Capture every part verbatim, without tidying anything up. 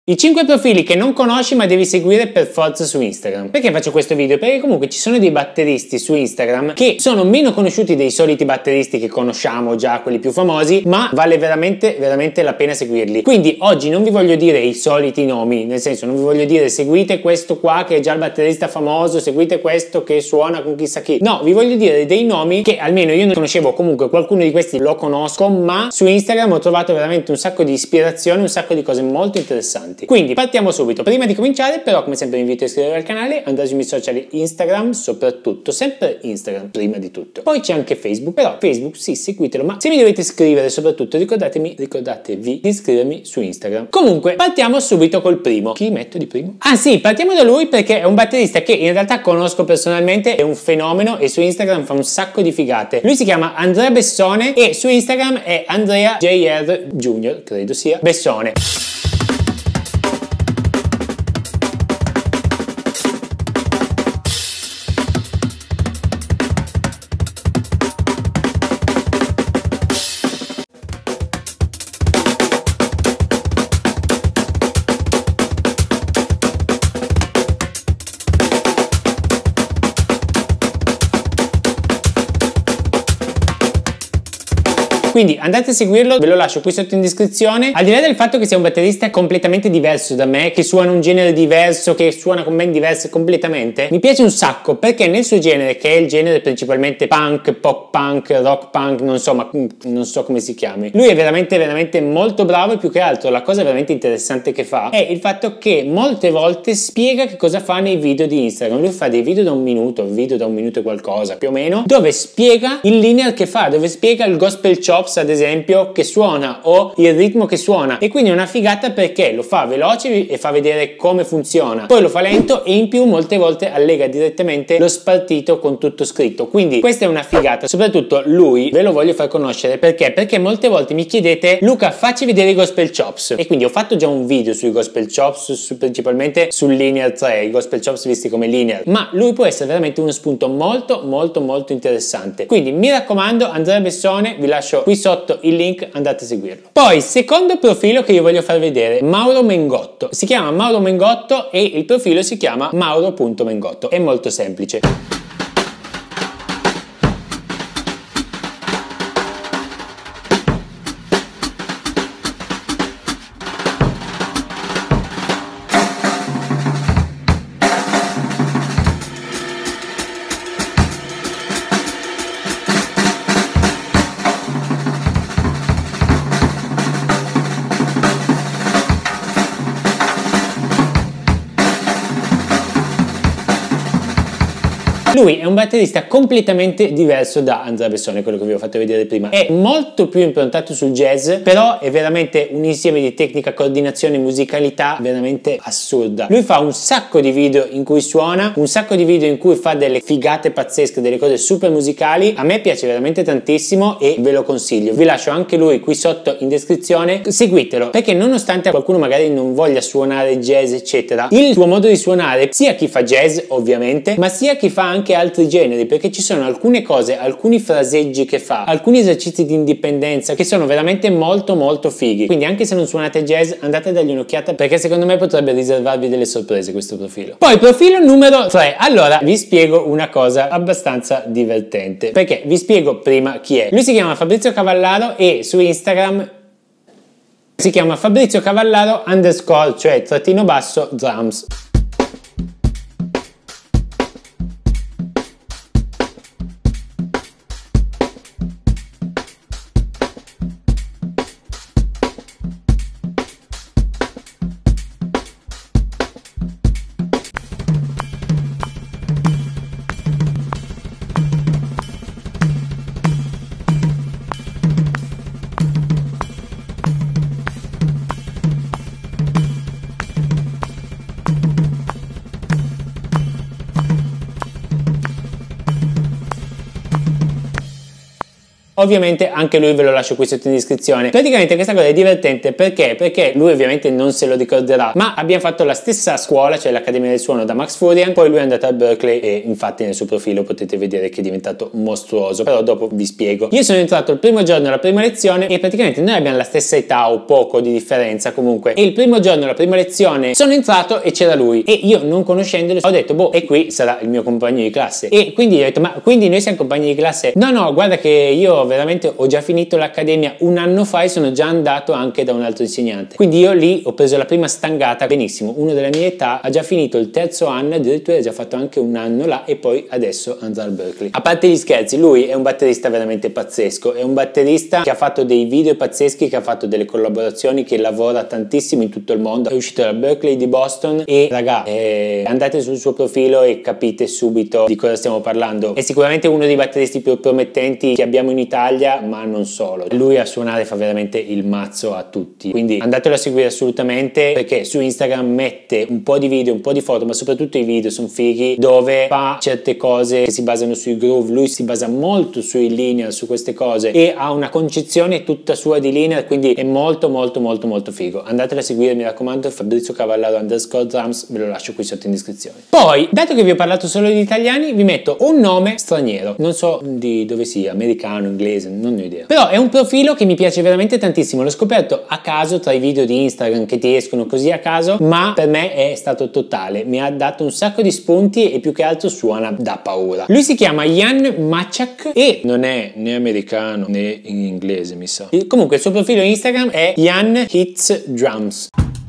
I cinque profili che non conosci ma devi seguire per forza su Instagram. Perché faccio questo video? Perché comunque ci sono dei batteristi su Instagram che sono meno conosciuti dei soliti batteristi che conosciamo già, quelli più famosi, ma vale veramente veramente la pena seguirli. Quindi oggi non vi voglio dire i soliti nomi, nel senso non vi voglio dire seguite questo qua che è già il batterista famoso, seguite questo che suona con chissà chi. No, vi voglio dire dei nomi che almeno io non conoscevo, comunque qualcuno di questi lo conosco, ma su Instagram ho trovato veramente un sacco di ispirazione, un sacco di cose molto interessanti. Quindi partiamo subito. Prima di cominciare però come sempre vi invito a iscrivervi al canale, andate sui miei social Instagram, soprattutto sempre Instagram prima di tutto. Poi c'è anche Facebook, però Facebook sì, seguitelo, ma se mi dovete scrivere soprattutto ricordatemi, ricordatevi di iscrivermi su Instagram. Comunque partiamo subito col primo. Chi metto di primo? Ah sì, partiamo da lui perché è un batterista che in realtà conosco personalmente, è un fenomeno e su Instagram fa un sacco di figate. Lui si chiama Andrea Bessone e su Instagram è Andrea J R Junior, credo sia, Bessone. Quindi andate a seguirlo, ve lo lascio qui sotto in descrizione. Al di là del fatto che sia un batterista completamente diverso da me, che suona un genere diverso, che suona con band diverse completamente, mi piace un sacco perché nel suo genere, che è il genere principalmente punk, pop punk, rock punk, non so, ma non so come si chiami, lui è veramente veramente molto bravo e più che altro la cosa veramente interessante che fa è il fatto che molte volte spiega che cosa fa nei video di Instagram. Lui fa dei video da un minuto, video da un minuto e qualcosa più o meno, dove spiega il linear che fa, dove spiega il gospel chops ad esempio che suona o il ritmo che suona, e quindi è una figata perché lo fa veloce e fa vedere come funziona, poi lo fa lento e in più molte volte allega direttamente lo spartito con tutto scritto. Quindi questa è una figata. Soprattutto lui ve lo voglio far conoscere perché perché molte volte mi chiedete Luca facci vedere i gospel chops, e quindi ho fatto già un video sui gospel chops, su, principalmente sul linear tre, i gospel chops visti come linear, ma lui può essere veramente uno spunto molto molto molto interessante. Quindi mi raccomando, Andrea Bessone, vi lascio qui sotto il link, andate a seguirlo. Poi secondo profilo che io voglio far vedere, Mauro Mengotto. Si chiama Mauro Mengotto e il profilo si chiama mauro punto mengotto. È molto semplice. Lui è un batterista completamente diverso da Andrea Bessone, quello che vi ho fatto vedere prima. È molto più improntato sul jazz, però è veramente un insieme di tecnica, coordinazione e musicalità veramente assurda. Lui fa un sacco di video in cui suona, un sacco di video in cui fa delle figate pazzesche, delle cose super musicali. A me piace veramente tantissimo e ve lo consiglio. Vi lascio anche lui qui sotto in descrizione. Seguitelo, perché nonostante qualcuno magari non voglia suonare jazz eccetera, il suo modo di suonare, sia chi fa jazz ovviamente, ma sia chi fa anche altri generi, perché ci sono alcune cose, alcuni fraseggi che fa, alcuni esercizi di indipendenza che sono veramente molto molto fighi. Quindi anche se non suonate jazz andate a dargli un'occhiata, perché secondo me potrebbe riservarvi delle sorprese questo profilo. Poi profilo numero tre. Allora vi spiego una cosa abbastanza divertente, perché vi spiego prima chi è. Lui si chiama Fabrizio Cavallaro e su Instagram si chiama Fabrizio Cavallaro underscore, cioè trattino basso drums. ovviamente anche lui ve lo lascio qui sotto in descrizione. Praticamente questa cosa è divertente perché? Perché lui ovviamente non se lo ricorderà, ma abbiamo fatto la stessa scuola, cioè l'Accademia del Suono da Max Furian, poi lui è andato a Berkeley e infatti nel suo profilo potete vedere che è diventato mostruoso, però dopo vi spiego. Io sono entrato il primo giorno alla prima lezione e praticamente noi abbiamo la stessa età o poco di differenza comunque, e il primo giorno alla prima lezione sono entrato e c'era lui e io non conoscendolo ho detto boh, e qui sarà il mio compagno di classe, e quindi ho detto ma quindi noi siamo compagni di classe? No no, guarda che io veramente ho già finito l'accademia un anno fa e sono già andato anche da un altro insegnante, quindi io lì ho preso la prima stangata. Benissimo, uno della mia età ha già finito il terzo anno, addirittura ha già fatto anche un anno là e poi adesso andrà al Berkeley. A parte gli scherzi, lui è un batterista veramente pazzesco, è un batterista che ha fatto dei video pazzeschi, che ha fatto delle collaborazioni, che lavora tantissimo in tutto il mondo, è uscito dal Berkeley di Boston e raga, eh, andate sul suo profilo e capite subito di cosa stiamo parlando. È sicuramente uno dei batteristi più promettenti che abbiamo in Italia, ma non solo. Lui a suonare fa veramente il mazzo a tutti, quindi andatelo a seguire assolutamente, perché su Instagram mette un po' di video, un po' di foto, ma soprattutto i video sono fighi, dove fa certe cose che si basano sui groove. Lui si basa molto sui linear, su queste cose, e ha una concezione tutta sua di linear, quindi è molto molto molto molto figo. Andatelo a seguire, mi raccomando, Fabrizio Cavallaro underscore drums, ve lo lascio qui sotto in descrizione. Poi, dato che vi ho parlato solo di italiani, vi metto un nome straniero, non so di dove sia, americano, inglese, non ne ho idea, però è un profilo che mi piace veramente tantissimo. L'ho scoperto a caso tra i video di Instagram che ti escono così a caso, ma per me è stato totale, mi ha dato un sacco di spunti e più che altro suona da paura. Lui si chiama Jan Machak e non è né americano né in inglese, mi sa. Comunque il suo profilo Instagram è Jan Hits Drums.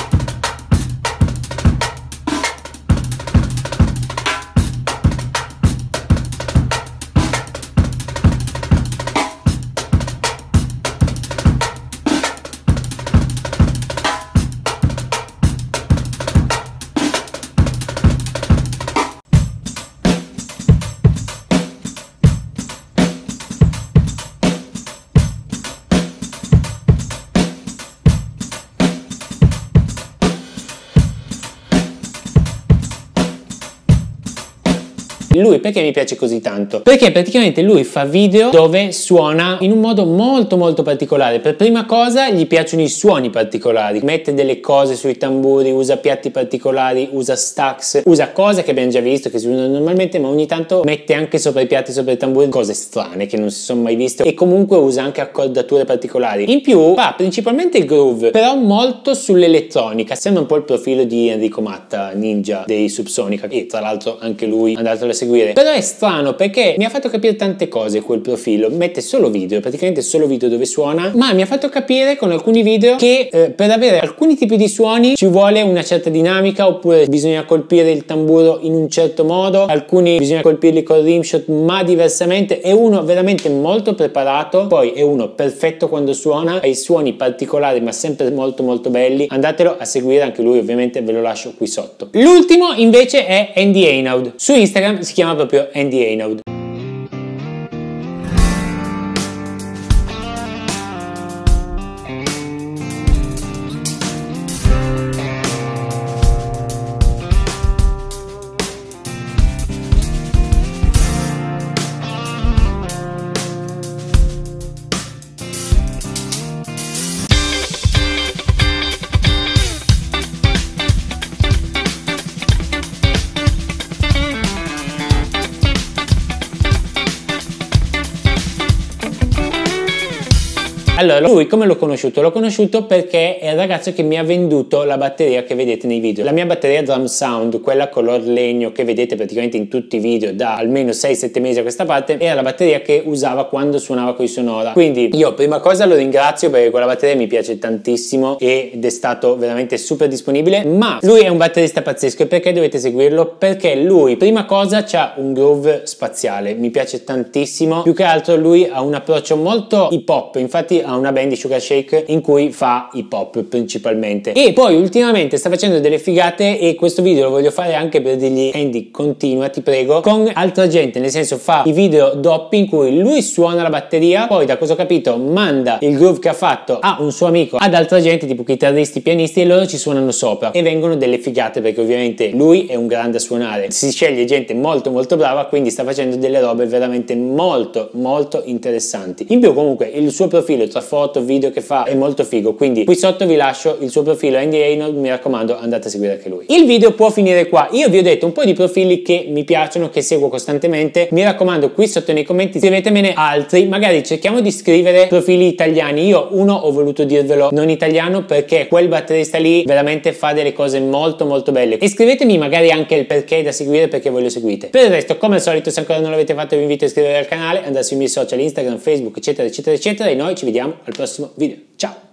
Lui perché mi piace così tanto? Perché praticamente lui fa video dove suona in un modo molto molto particolare. Per prima cosa gli piacciono i suoni particolari, mette delle cose sui tamburi, usa piatti particolari, usa stacks, usa cose che abbiamo già visto che si usano normalmente, ma ogni tanto mette anche sopra i piatti, sopra i tamburi, cose strane che non si sono mai viste, e comunque usa anche accordature particolari. In più fa principalmente il groove, però molto sull'elettronica, sembra un po' il profilo di Enrico Matta, ninja dei Subsonica, e tra l'altro anche lui andatelo a seguire. Però è strano perché mi ha fatto capire tante cose quel profilo, mette solo video, praticamente solo video dove suona, ma mi ha fatto capire con alcuni video che eh, per avere alcuni tipi di suoni ci vuole una certa dinamica, oppure bisogna colpire il tamburo in un certo modo, alcuni bisogna colpirli col rimshot ma diversamente. È uno veramente molto preparato, poi è uno perfetto quando suona, ha i suoni particolari ma sempre molto molto belli. Andatelo a seguire anche lui, ovviamente ve lo lascio qui sotto. L'ultimo invece è Andy Heynaud, su Instagram si chiama proprio Andy Heynaud. Allora, lui come l'ho conosciuto? L'ho conosciuto perché è il ragazzo che mi ha venduto la batteria che vedete nei video. La mia batteria Drum Sound, quella color legno che vedete praticamente in tutti i video da almeno sei sette mesi a questa parte, era la batteria che usava quando suonava con i Sonora. Quindi io prima cosa lo ringrazio perché quella batteria mi piace tantissimo ed è stato veramente super disponibile. Ma lui è un batterista pazzesco, e perché dovete seguirlo? Perché lui prima cosa c'ha un groove spaziale, mi piace tantissimo. Più che altro lui ha un approccio molto hip hop, infatti ha una band di Sugar Shake in cui fa hip hop principalmente, e poi ultimamente sta facendo delle figate, e questo video lo voglio fare anche per dirgli: Andy, continua, ti prego, con altra gente, nel senso fa i video doppi in cui lui suona la batteria, poi da cosa ho capito manda il groove che ha fatto a un suo amico, ad altra gente tipo chitarristi, pianisti, e loro ci suonano sopra e vengono delle figate, perché ovviamente lui è un grande a suonare, si sceglie gente molto molto brava, quindi sta facendo delle robe veramente molto molto interessanti. In più comunque il suo profilo tra foto, video che fa è molto figo, quindi qui sotto vi lascio il suo profilo Andy Reynolds, mi raccomando andate a seguire anche lui. Il video può finire qua, io vi ho detto un po' di profili che mi piacciono, che seguo costantemente, mi raccomando qui sotto nei commenti scrivetemene altri, magari cerchiamo di scrivere profili italiani. Io uno ho voluto dirvelo non italiano perché quel batterista lì veramente fa delle cose molto molto belle, e scrivetemi magari anche il perché da seguire, perché voi lo seguite. Per il resto, come al solito, se ancora non l'avete fatto vi invito a iscrivervi al canale, andare sui miei social Instagram, Facebook eccetera eccetera eccetera, e noi ci vediamo al prossimo video. Ciao!